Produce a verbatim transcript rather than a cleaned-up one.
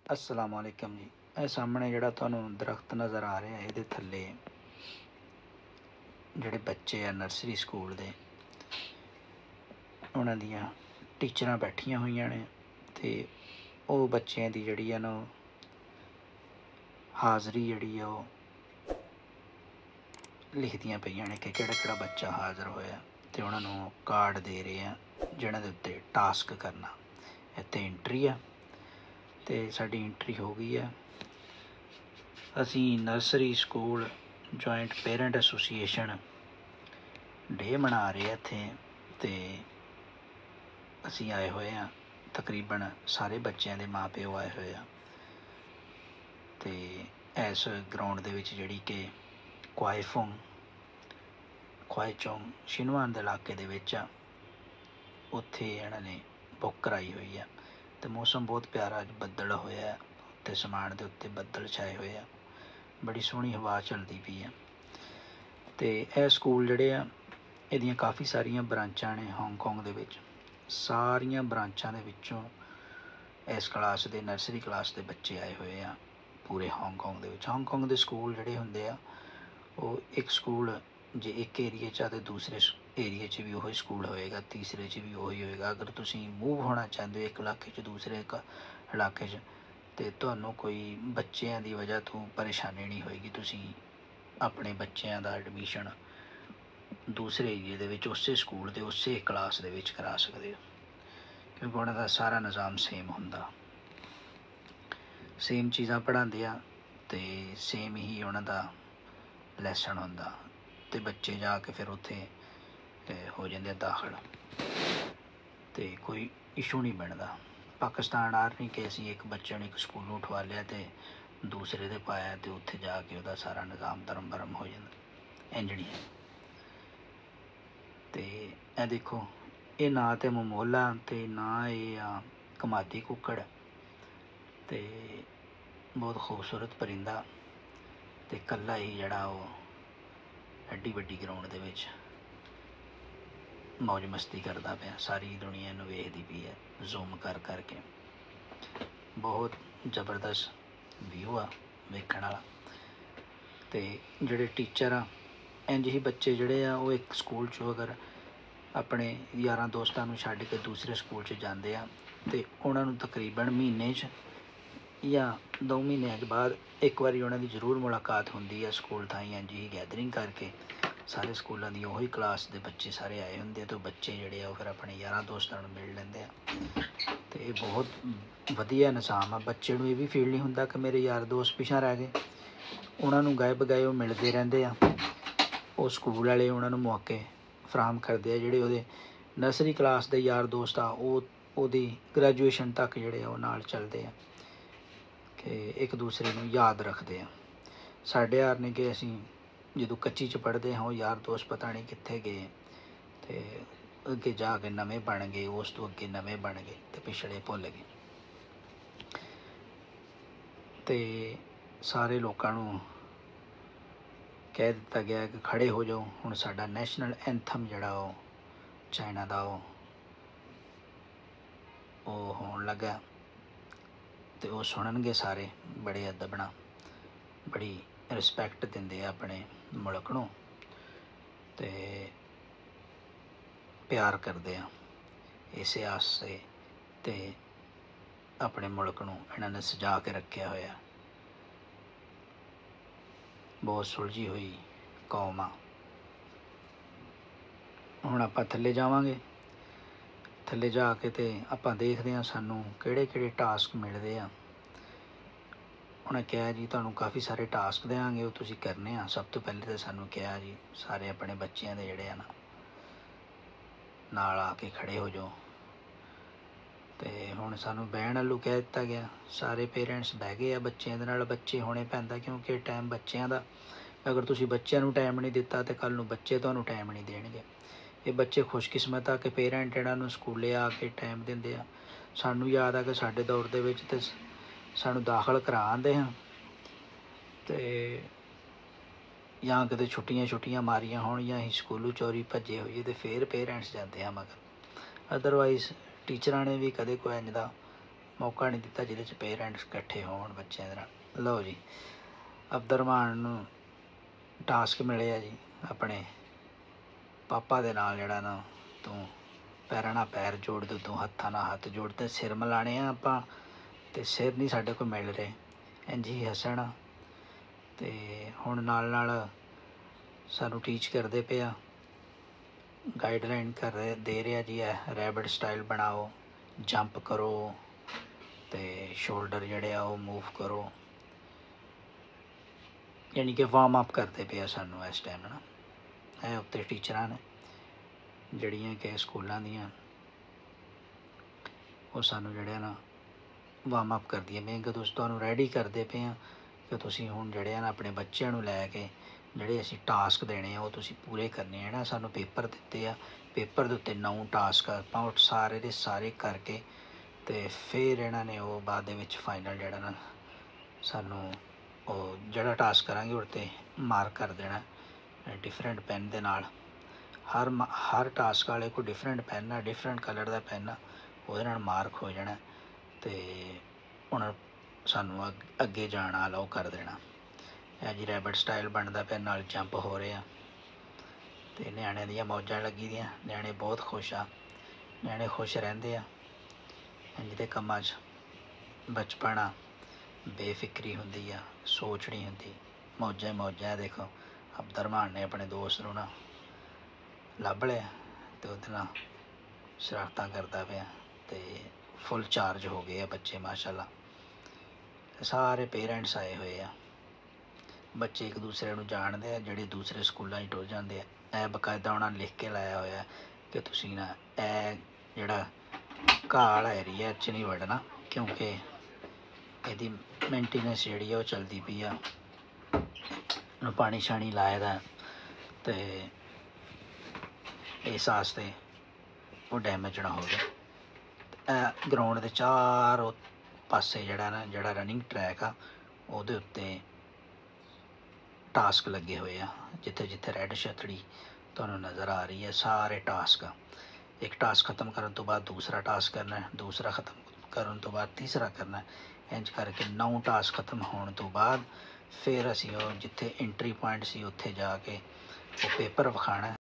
अस्सलामुअलैकुम जी। ਇਹ ਸਾਹਮਣੇ ਜਿਹੜਾ ਤੁਹਾਨੂੰ ਦਰਖਤ ਨਜ਼ਰ ਆ ਰਿਹਾ ਇਹਦੇ ਥੱਲੇ ਜਿਹੜੇ ਬੱਚੇ ਆ ਨਰਸਰੀ ਸਕੂਲ ਦੇ ਉਹਨਾਂ ਦੀਆਂ ਟੀਚਰਾਂ ਬੈਠੀਆਂ ਹੋਈਆਂ ਨੇ ਅਤੇ ਉਹ ਬੱਚਿਆਂ ਦੀ ਜਿਹੜੀ ਆ ਨਾ ਹਾਜ਼ਰੀ ਜਿਹੜੀ ਆ ਉਹ ਲਿਖਦੀਆਂ ਪਈਆਂ ਨੇ ਕਿ ਕਿਹੜਾ ਕਿਹੜਾ ਬੱਚਾ ਹਾਜ਼ਰ ਹੋਇਆ ਅਤੇ ਉਹਨਾਂ ਨੂੰ ਕਾਰਡ ਦੇ ਰਹੇ ਆ ਜਿਹਨਾਂ ਦੇ ਉੱਤੇ ਟਾਸਕ ਕਰਨਾ। ਇੱਥੇ ਐਂਟਰੀ ਆ ਅਤੇ ਸਾਡੀ ਐਂਟਰੀ ਹੋ ਗਈ ਆ। ਅਸੀਂ nursery school joint parent association day ਮਨਾ ਰਹੇ ਇੱਥੇ ਅਤੇ ਅਸੀਂ ਆਏ ਹੋਏ ਹਾਂ। ਤਕਰੀਬਨ ਸਾਰੇ ਬੱਚਿਆਂ ਦੇ ਮਾਂ ਪਿਓ ਆਏ ਹੋਏ ਆ ਅਤੇ ਇਸ ਗਰਾਊਂਡ ਦੇ ਵਿੱਚ ਜਿਹੜੀ ਕਿ ਕੁਆਈਫੋਂਗ ਕੁਆਈਚੋਂਗ ਸ਼ਿਨਵਾਨ ਦੇ ਇਲਾਕੇ ਦੇ ਵਿੱਚ ਆ, ਉੱਥੇ ਇਹਨਾਂ ਨੇ ਬੁੱਕ ਕਰਾਈ ਹੋਈ ਆ ਅਤੇ ਮੌਸਮ ਬਹੁਤ ਪਿਆਰਾ ਅੱਜ ਬੱਦਲ ਹੋਇਆ ਅਤੇ ਸਮਾਨ ਦੇ ਉੱਤੇ ਬੱਦਲ ਛਾਏ ਹੋਏ ਆ। ਬੜੀ ਸੋਹਣੀ ਹਵਾ ਚੱਲਦੀ ਪਈ ਆ ਅਤੇ ਇਹ ਸਕੂਲ ਜਿਹੜੇ ਆ ਇਹਦੀਆਂ ਕਾਫੀ ਸਾਰੀਆਂ ਬ੍ਰਾਂਚਾਂ ਨੇ ਹਾਂਗਕੌਂਗ ਦੇ ਵਿੱਚ। ਸਾਰੀਆਂ ਬ੍ਰਾਂਚਾਂ ਦੇ ਵਿੱਚੋਂ ਇਸ ਕਲਾਸ ਦੇ ਨਰਸਰੀ ਕਲਾਸ ਦੇ ਬੱਚੇ ਆਏ ਹੋਏ ਆ ਪੂਰੇ ਹਾਂਗਕੌਂਗ ਦੇ ਵਿੱਚ। ਹਾਂਗਕੌਂਗ ਦੇ ਸਕੂਲ ਜਿਹੜੇ ਹੁੰਦੇ ਆ ਉਹ ਇੱਕ ਸਕੂਲ ਜੇ ਇੱਕ ਏਰੀਏ 'ਚ ਆ ਅਤੇ ਦੂਸਰੇ ਏਰੀਏ 'ਚ ਵੀ ਉਹੀ ਸਕੂਲ ਹੋਏਗਾ, ਤੀਸਰੇ 'ਚ ਵੀ ਉਹੀ ਹੋਏਗਾ। ਅਗਰ ਤੁਸੀਂ ਮੂਵ ਹੋਣਾ ਚਾਹੁੰਦੇ ਹੋ ਇੱਕ ਇਲਾਕੇ 'ਚ ਦੂਸਰੇ ਇੱਕ ਇਲਾਕੇ 'ਚ ਅਤੇ ਤੁਹਾਨੂੰ ਕੋਈ ਬੱਚਿਆਂ ਦੀ ਵਜ੍ਹਾ ਤੋਂ ਪਰੇਸ਼ਾਨੀ ਨਹੀਂ ਹੋਏਗੀ। ਤੁਸੀਂ ਆਪਣੇ ਬੱਚਿਆਂ ਦਾ ਐਡਮਿਸ਼ਨ ਦੂਸਰੇ ਏਰੀਏ ਦੇ ਵਿੱਚ ਉਸੇ ਸਕੂਲ ਦੇ ਉਸੇ ਕਲਾਸ ਦੇ ਵਿੱਚ ਕਰਾ ਸਕਦੇ ਹੋ, ਕਿਉਂਕਿ ਉਹਨਾਂ ਦਾ ਸਾਰਾ ਨਿਜ਼ਾਮ ਸੇਮ ਹੁੰਦਾ, ਸੇਮ ਚੀਜ਼ਾਂ ਪੜ੍ਹਾਉਂਦੇ ਆ ਅਤੇ ਸੇਮ ਹੀ ਉਹਨਾਂ ਦਾ ਲੈਸਨ ਹੁੰਦਾ ਅਤੇ ਬੱਚੇ ਜਾ ਕੇ ਫਿਰ ਉੱਥੇ ਹੋ ਜਾਂਦੇ ਆ ਦਾਖਲ ਅਤੇ ਕੋਈ ਇਸ਼ੂ ਨਹੀਂ ਬਣਦਾ। ਪਾਕਿਸਤਾਨ ਆਰ ਨਹੀਂ ਕਿ ਅਸੀਂ ਇੱਕ ਬੱਚੇ ਨੂੰ ਇੱਕ ਸਕੂਲੋਂ ਉਠਵਾ ਲਿਆ ਅਤੇ ਦੂਸਰੇ ਦੇ ਪਾਇਆ ਅਤੇ ਉੱਥੇ ਜਾ ਕੇ ਉਹਦਾ ਸਾਰਾ ਨਿਜ਼ਾਮ ਧਰਮ ਬਰਮ ਹੋ ਜਾਂਦਾ। ਇੰਝ ਨਹੀਂ ਹੈ। ਅਤੇ ਇਹ ਦੇਖੋ, ਇਹ ਨਾ ਤਾਂ ਮਮੋਲਾ ਅਤੇ ਨਾ ਇਹ ਆ ਕਮਾਦੀ ਕੁੱਕੜ ਅਤੇ ਬਹੁਤ ਖੂਬਸੂਰਤ ਪਰਿੰਦਾ ਅਤੇ ਇਕੱਲਾ ਹੀ ਜਿਹੜਾ ਉਹ ਐਡੀ ਵੱਡੀ ਗਰਾਊਂਡ ਦੇ ਵਿੱਚ ਮੌਜ ਮਸਤੀ ਕਰਦਾ ਪਿਆ। ਸਾਰੀ ਦੁਨੀਆ ਇਹਨੂੰ ਵੇਖਦੀ ਪਈ ਹੈ ਜ਼ੂਮ ਕਰ ਕਰਕੇ। ਬਹੁਤ ਜ਼ਬਰਦਸਤ ਵਿਊ ਆ ਵੇਖਣ ਵਾਲਾ। ਅਤੇ ਜਿਹੜੇ ਟੀਚਰ ਆ ਇੰਝ ਹੀ ਬੱਚੇ ਜਿਹੜੇ ਆ ਉਹ ਇੱਕ ਸਕੂਲ 'ਚੋਂ ਅਗਰ ਆਪਣੇ ਯਾਰਾਂ ਦੋਸਤਾਂ ਨੂੰ ਛੱਡ ਕੇ ਦੂਸਰੇ ਸਕੂਲ 'ਚ ਜਾਂਦੇ ਆ ਅਤੇ ਉਹਨਾਂ ਨੂੰ ਤਕਰੀਬਨ ਮਹੀਨੇ 'ਚ ਜਾਂ ਦੋ ਮਹੀਨਿਆਂ 'ਚ ਬਾਅਦ ਇੱਕ ਵਾਰੀ ਉਹਨਾਂ ਦੀ ਜ਼ਰੂਰ ਮੁਲਾਕਾਤ ਹੁੰਦੀ ਹੈ ਸਕੂਲ ਥਾਈਂ। ਇੰਝ ਹੀ ਗੈਦਰਿੰਗ ਕਰਕੇ ਸਾਰੇ ਸਕੂਲਾਂ ਦੀ ਉਹੀ ਕਲਾਸ ਦੇ ਬੱਚੇ ਸਾਰੇ ਆਏ ਹੁੰਦੇ ਆ ਅਤੇ ਉਹ ਬੱਚੇ ਜਿਹੜੇ ਆ ਉਹ ਫਿਰ ਆਪਣੇ ਯਾਰਾਂ ਦੋਸਤਾਂ ਨੂੰ ਮਿਲ ਲੈਂਦੇ ਆ ਅਤੇ ਇਹ ਬਹੁਤ ਵਧੀਆ ਨਿਜ਼ਾਮ ਆ। ਬੱਚੇ ਨੂੰ ਇਹ ਵੀ ਫੀਲ ਨਹੀਂ ਹੁੰਦਾ ਕਿ ਮੇਰੇ ਯਾਰ ਦੋਸਤ ਪਿਛਾਂਹ ਰਹਿ ਗਏ। ਉਹਨਾਂ ਨੂੰ ਗਾਏ ਬਗਾਏ ਉਹ ਮਿਲਦੇ ਰਹਿੰਦੇ ਆ। ਉਹ ਸਕੂਲ ਵਾਲੇ ਉਹਨਾਂ ਨੂੰ ਮੌਕੇ ਫਰਾਹਮ ਕਰਦੇ ਆ। ਜਿਹੜੇ ਉਹਦੇ ਨਰਸਰੀ ਕਲਾਸ ਦੇ ਯਾਰ ਦੋਸਤ ਆ ਉਹ ਉਹਦੀ ਗ੍ਰੈਜੂਏਸ਼ਨ ਤੱਕ ਜਿਹੜੇ ਆ ਉਹ ਨਾਲ ਚੱਲਦੇ ਆ ਕਿ ਇੱਕ ਦੂਸਰੇ ਨੂੰ ਯਾਦ ਰੱਖਦੇ ਆ। ਸਾਡੇ ਯਾਰ ਨੇ ਕਿ ਅਸੀਂ ਜਦੋਂ ਕੱਚੀ 'ਚ ਪੜ੍ਹਦੇ ਹਾਂ ਉਹ ਯਾਰ ਦੋਸਤ ਪਤਾ ਨਹੀਂ ਕਿੱਥੇ ਗਏ ਅਤੇ ਅੱਗੇ ਜਾ ਕੇ ਨਵੇਂ ਬਣ ਗਏ, ਉਸ ਤੋਂ ਅੱਗੇ ਨਵੇਂ ਬਣ ਗਏ ਅਤੇ ਪਿਛਲੇ ਭੁੱਲ ਗਏ। ਅਤੇ ਸਾਰੇ ਲੋਕਾਂ ਨੂੰ ਕਹਿ ਦਿੱਤਾ ਗਿਆ ਕਿ ਖੜ੍ਹੇ ਹੋ ਜਾਓ। ਹੁਣ ਸਾਡਾ ਨੈਸ਼ਨਲ ਐਂਥਮ ਜਿਹੜਾ ਉਹ ਚਾਈਨਾ ਦਾ ਉਹ ਉਹ ਹੋਣ ਲੱਗਾ ਅਤੇ ਉਹ ਸੁਣਨਗੇ ਸਾਰੇ। ਬੜੇ ਅਦਬ ਨਾਲ ਬੜੀ ਰਿਸਪੈਕਟ ਦਿੰਦੇ ਆ ਆਪਣੇ ਮੁਲਕ ਨੂੰ ਅਤੇ ਪਿਆਰ ਕਰਦੇ ਆ ਇਸੇ ਆਸਤੇ ਅਤੇ ਆਪਣੇ ਮੁਲਕ ਨੂੰ ਇਹਨਾਂ ਨੇ ਸਜਾ ਕੇ ਰੱਖਿਆ ਹੋਇਆ। ਬਹੁਤ ਸੁਲਝੀ ਹੋਈ ਕੌਮ ਆ। ਹੁਣ ਆਪਾਂ ਥੱਲੇ ਜਾਵਾਂਗੇ। ਥੱਲੇ ਜਾ ਕੇ ਅਤੇ ਆਪਾਂ ਦੇਖਦੇ ਹਾਂ ਸਾਨੂੰ ਕਿਹੜੇ ਕਿਹੜੇ ਟਾਸਕ ਮਿਲਦੇ ਆ। ਉਹਨੇ ਕਿਹਾ ਜੀ ਤੁਹਾਨੂੰ ਕਾਫੀ ਸਾਰੇ ਟਾਸਕ ਦਿਆਂਗੇ, ਉਹ ਤੁਸੀਂ ਕਰਨੇ ਆ। ਸਭ ਤੋਂ ਪਹਿਲੇ ਤਾਂ ਸਾਨੂੰ ਕਿਹਾ ਜੀ ਸਾਰੇ ਆਪਣੇ ਬੱਚਿਆਂ ਦੇ ਜਿਹੜੇ ਆ ਨਾ ਨਾਲ ਆ ਕੇ ਖੜ੍ਹੇ ਹੋ ਜਾਓ ਅਤੇ ਹੁਣ ਸਾਨੂੰ ਬਹਿਣ ਵੱਲੋਂ ਕਹਿ ਦਿੱਤਾ ਗਿਆ। ਸਾਰੇ ਪੇਰੈਂਟਸ ਬਹਿ ਗਏ ਆ ਬੱਚਿਆਂ ਦੇ ਨਾਲ। ਬੱਚੇ ਹੋਣੇ ਪੈਂਦਾ ਕਿਉਂਕਿ ਇਹ ਟਾਈਮ ਬੱਚਿਆਂ ਦਾ। ਅਗਰ ਤੁਸੀਂ ਬੱਚਿਆਂ ਨੂੰ ਟਾਈਮ ਨਹੀਂ ਦਿੱਤਾ ਤਾਂ ਕੱਲ੍ਹ ਨੂੰ ਬੱਚੇ ਤੁਹਾਨੂੰ ਟਾਈਮ ਨਹੀਂ ਦੇਣਗੇ। ਇਹ ਬੱਚੇ ਖੁਸ਼ਕਿਸਮਤ ਆ ਕਿ ਪੇਰੈਂਟ ਇਹਨਾਂ ਨੂੰ ਸਕੂਲੇ ਆ ਕੇ ਟਾਈਮ ਦਿੰਦੇ ਆ। ਸਾਨੂੰ ਯਾਦ ਆ ਕਿ ਸਾਡੇ ਦੌਰ ਦੇ ਵਿੱਚ ਤਾਂ ਸਾਨੂੰ ਦਾਖਲ ਕਰਾ ਆਉਂਦੇ ਹਾਂ ਅਤੇ ਜਾਂ ਕਿਤੇ ਛੁੱਟੀਆਂ ਛੁੱਟੀਆਂ ਮਾਰੀਆਂ ਹੋਣ ਜਾਂ ਅਸੀਂ ਸਕੂਲੋਂ ਚੋਰੀ ਭੱਜੇ ਹੋਈਏ ਅਤੇ ਫਿਰ ਪੇਰੈਂਟਸ ਜਾਂਦੇ ਆ ਮਗਰ। ਅਦਰਵਾਈਜ਼ ਟੀਚਰਾਂ ਨੇ ਵੀ ਕਦੇ ਕੋਈ ਇੰਝ ਦਾ ਮੌਕਾ ਨਹੀਂ ਦਿੱਤਾ ਜਿਹਦੇ 'ਚ ਪੇਰੈਂਟਸ ਇਕੱਠੇ ਹੋਣ ਬੱਚਿਆਂ ਦੇ ਨਾਲ। ਲਓ ਜੀ, ਅਬਦੁਰਮਾਨ ਨੂੰ ਟਾਸਕ ਮਿਲਿਆ ਜੀ ਆਪਣੇ ਪਾਪਾ ਦੇ ਨਾਲ, ਜਿਹੜਾ ਨਾ ਤੂੰ ਪੈਰਾਂ ਨਾਲ ਪੈਰ ਜੋੜ ਦੇ, ਤੂੰ ਹੱਥਾਂ ਨਾਲ ਹੱਥ ਜੋੜ ਦੇ, ਸਿਰ ਮਿਲਾਣੇ ਆ ਆਪਾਂ, ਅਤੇ ਸਿਰ ਨਹੀਂ ਸਾਡੇ ਕੋਲ ਮਿਲ ਰਹੇ। ਇੰਝ ਹੀ ਹੱਸਣਾ। ਅਤੇ ਹੁਣ ਨਾਲ ਨਾਲ ਸਾਨੂੰ ਟੀਚ ਕਰਦੇ ਪਏ ਆ, ਗਾਈਡਲਾਈਨ ਕਰ ਰਹੇ ਦੇ ਰਿਹਾ ਜੀ, ਇਹ ਰੈਬਿਟ ਸਟਾਈਲ ਬਣਾਓ, ਜੰਪ ਕਰੋ ਅਤੇ ਸ਼ੋਲਡਰ ਜਿਹੜੇ ਆ ਉਹ ਮੂਵ ਕਰੋ, ਯਾਨੀ ਕਿ ਵਾਰਮ ਅਪ ਕਰਦੇ ਪਏ ਆ ਸਾਨੂੰ ਇਸ ਟਾਈਮ ਨਾ। ਇਹ ਉੱਤੇ ਟੀਚਰਾਂ ਨੇ ਜਿਹੜੀਆਂ ਕਿ ਸਕੂਲਾਂ ਦੀਆਂ, ਉਹ ਸਾਨੂੰ ਜਿਹੜੇ ਨਾ ਵਾਰਮ ਅਪ ਕਰਦੀਆਂ ਪਈਆਂ ਕਿ ਤੁਸੀਂ ਤੁਹਾਨੂੰ ਰੈਡੀ ਕਰਦੇ ਪਏ ਹਾਂ ਕਿ ਤੁਸੀਂ ਹੁਣ ਜਿਹੜੇ ਆ ਨਾ ਆਪਣੇ ਬੱਚਿਆਂ ਨੂੰ ਲੈ ਕੇ ਜਿਹੜੇ ਅਸੀਂ ਟਾਸਕ ਦੇਣੇ ਆ ਉਹ ਤੁਸੀਂ ਪੂਰੇ ਕਰਨੇ ਆ ਨਾ। ਸਾਨੂੰ ਪੇਪਰ ਦਿੱਤੇ ਆ, ਪੇਪਰ ਦੇ ਉੱਤੇ ਨੌ ਟਾਸਕ ਆਪਾਂ ਉਹ ਸਾਰੇ ਦੇ ਸਾਰੇ ਕਰਕੇ ਅਤੇ ਫਿਰ ਇਹਨਾਂ ਨੇ ਉਹ ਬਾਅਦ ਦੇ ਵਿੱਚ ਫਾਈਨਲ ਜਿਹੜਾ ਨਾ ਸਾਨੂੰ ਉਹ ਜਿਹੜਾ ਟਾਸਕ ਕਰਾਂਗੇ ਉਹਦੇ 'ਤੇ ਮਾਰਕ ਕਰ ਦੇਣਾ ਡਿਫਰੈਂਟ ਪੈਨ ਦੇ ਨਾਲ। ਹਰ ਮ ਹਰ ਟਾਸਕ ਵਾਲੇ ਕੋਲ ਡਿਫਰੈਂਟ ਪੈਨ ਆ, ਡਿਫਰੈਂਟ ਕਲਰ ਦਾ ਪੈਨ ਆ, ਉਹਦੇ ਨਾਲ ਮਾਰਕ ਹੋ ਜਾਣਾ ਅਤੇ ਹੁਣ ਸਾਨੂੰ ਅੱਗ ਅੱਗੇ ਜਾਣ ਅਲਾਓ ਕਰ ਦੇਣਾ। ਇਹ ਜੀ ਰੈਬਿਟ ਸਟਾਈਲ ਬਣਦਾ ਪਿਆ, ਨਾਲ ਜੰਪ ਹੋ ਰਿਹਾ ਅਤੇ ਨਿਆਣਿਆਂ ਦੀਆਂ ਮੌਜਾਂ ਲੱਗੀ ਦੀਆਂ। ਨਿਆਣੇ ਬਹੁਤ ਖੁਸ਼ ਆ, ਨਿਆਣੇ ਖੁਸ਼ ਰਹਿੰਦੇ ਆ ਇੰਝ ਦੇ ਕੰਮਾਂ 'ਚ। ਬਚਪਨ ਆ, ਬੇਫਿਕਰੀ ਹੁੰਦੀ ਆ, ਸੋਚ ਨਹੀਂ ਹੁੰਦੀ, ਮੌਜਾਂ ਹੀ ਮੌਜਾਂ। ਦੇਖੋ ਅਬਦੁਰਮਾਨ ਨੇ ਆਪਣੇ ਦੋਸਤ ਨੂੰ ਨਾ ਲੱਭ ਲਿਆ ਅਤੇ ਉਹਦੇ ਨਾਲ ਸ਼ਰਾਰਤਾਂ ਕਰਦਾ ਪਿਆ ਅਤੇ ਫੁੱਲ ਚਾਰਜ ਹੋ ਗਏ ਆ ਬੱਚੇ ਮਾਸ਼ਾਅੱਲਾ। ਸਾਰੇ ਪੇਰੈਂਟਸ ਆਏ ਹੋਏ ਆ, ਬੱਚੇ ਇੱਕ ਦੂਸਰੇ ਨੂੰ ਜਾਣਦੇ ਆ, ਜਿਹੜੇ ਦੂਸਰੇ ਸਕੂਲਾਂ 'ਚ ਟੁਰ ਜਾਂਦੇ ਆ। ਇਹ ਬਕਾਇਦਾ ਉਹਨਾਂ ਨੇ ਲਿਖ ਕੇ ਲਾਇਆ ਹੋਇਆ ਕਿ ਤੁਸੀਂ ਨਾ ਇਹ ਜਿਹੜਾ ਘਾਹ ਵਾਲਾ ਏਰੀਆ 'ਚ ਨਹੀਂ ਵੜਨਾ, ਕਿਉਂਕਿ ਇਹਦੀ ਮੇਨਟੇਨੈਂਸ ਜਿਹੜੀ ਆ ਉਹ ਚੱਲਦੀ ਪਈ ਆ, ਉਹਨੂੰ ਪਾਣੀ ਸ਼ਾਣੀ ਲਾਏ ਦਾ ਅਤੇ ਇਸ ਵਾਸਤੇ ਉਹ ਡੈਮੇਜ ਨਾ ਹੋਵੇ। ਇਹ ਗਰਾਊਂਡ ਦੇ ਚਾਰੋਂ ਪਾਸੇ ਜਿਹੜਾ ਨਾ ਜਿਹੜਾ ਰਨਿੰਗ ਟਰੈਕ ਆ ਉਹਦੇ ਉੱਤੇ ਟਾਸਕ ਲੱਗੇ ਹੋਏ ਆ, ਜਿੱਥੇ ਜਿੱਥੇ ਰੈੱਡ ਛਤੜੀ ਤੁਹਾਨੂੰ ਨਜ਼ਰ ਆ ਰਹੀ ਹੈ ਸਾਰੇ ਟਾਸਕ ਆ। ਇੱਕ ਟਾਸਕ ਖ਼ਤਮ ਕਰਨ ਤੋਂ ਬਾਅਦ ਦੂਸਰਾ ਟਾਸਕ ਕਰਨਾ, ਦੂਸਰਾ ਖ਼ਤਮ ਕਰਨ ਤੋਂ ਬਾਅਦ ਤੀਸਰਾ ਕਰਨਾ। ਇੰਝ ਕਰਕੇ ਨੌ ਟਾਸਕ ਖ਼ਤਮ ਹੋਣ ਤੋਂ ਬਾਅਦ ਫਿਰ ਅਸੀਂ ਉਹ ਜਿੱਥੇ ਐਂਟਰੀ ਪੁਆਇੰਟ ਸੀ ਉੱਥੇ ਜਾ ਕੇ ਉਹ ਪੇਪਰ ਵਿਖਾਉਣਾ।